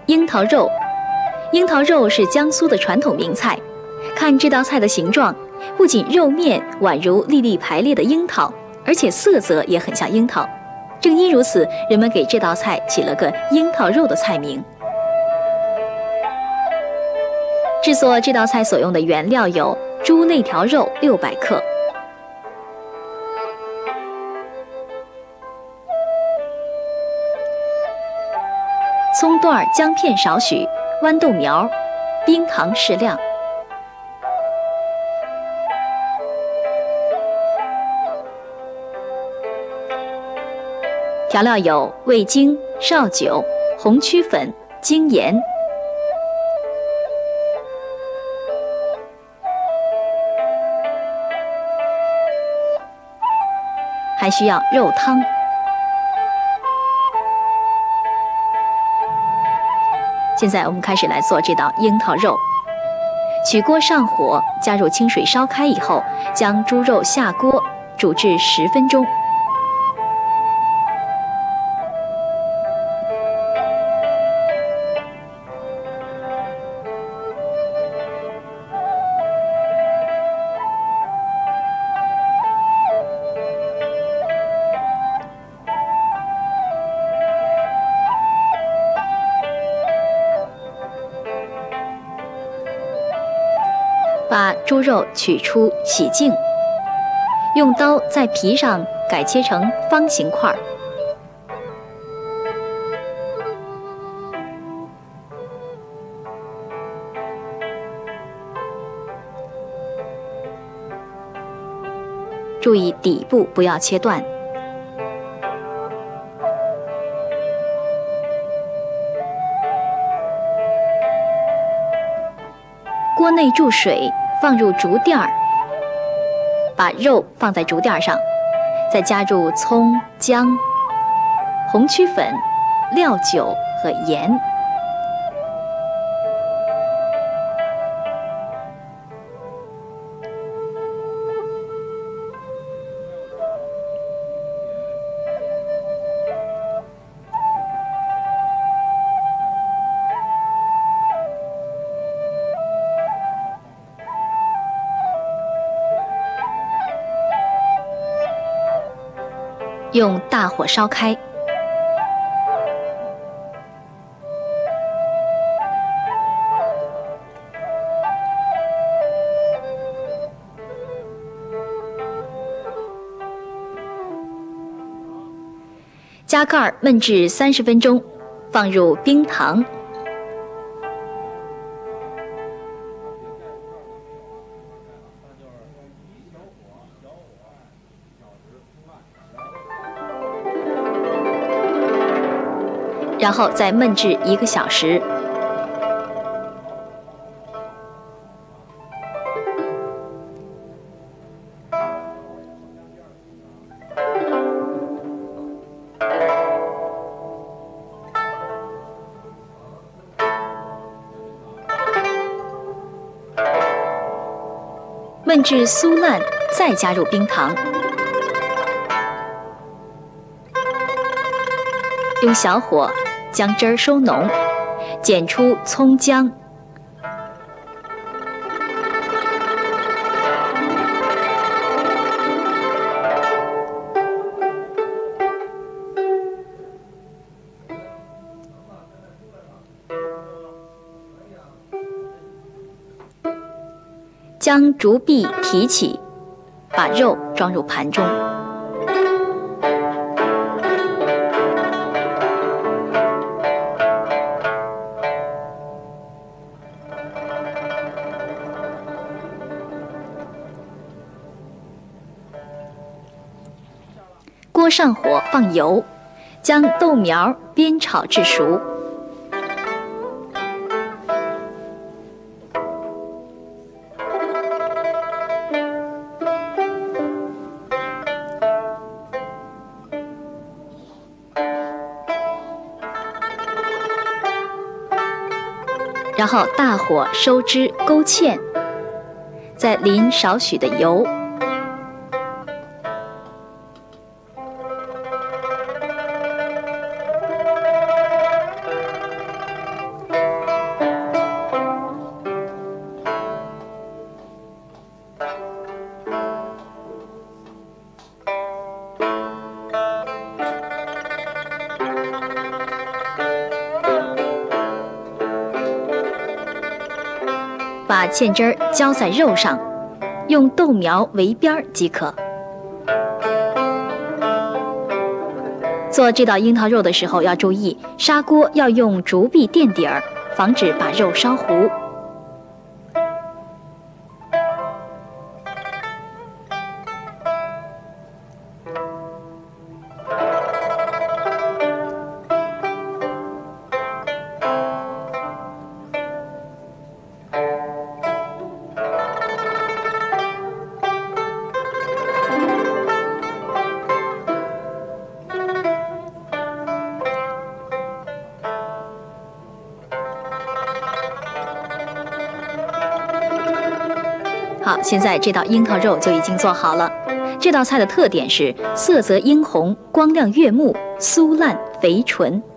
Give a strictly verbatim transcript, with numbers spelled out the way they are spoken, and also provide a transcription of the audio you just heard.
樱桃肉，樱桃肉是江苏的传统名菜。看这道菜的形状，不仅肉面宛如粒粒排列的樱桃，而且色泽也很像樱桃。正因如此，人们给这道菜起了个樱桃肉的菜名。制作这道菜所用的原料有猪肋条肉六百克。葱段、姜片少许，豌豆苗，冰糖适量。调料有味精、绍酒、红曲粉、精盐。还需要肉汤。现在我们开始来做这道樱桃肉。取锅上火，加入清水烧开以后，将猪肉下锅煮至十分钟。把猪肉取出洗净，用刀在皮上改切成方形块儿。注意底部不要切断。锅内注水，放入竹垫儿，把肉放在竹垫上，再加入葱、姜、红曲粉、料酒和盐。用大火烧开，加盖儿焖至三十分钟，放入冰糖。然后再焖至一个小时。焖至酥烂，再加入冰糖。用小火将汁儿收浓，剪出葱姜，将竹篦提起，把肉装入盘中。锅上火放油，将豆苗煸炒至熟。然后大火收汁勾芡，再淋少许的油。 把芡汁儿浇在肉上，用豆苗围边儿即可。做这道樱桃肉的时候要注意，砂锅要用竹篦垫底儿，防止把肉烧糊。好，现在这道樱桃肉就已经做好了。这道菜的特点是色泽殷红、光亮悦目、酥烂肥纯。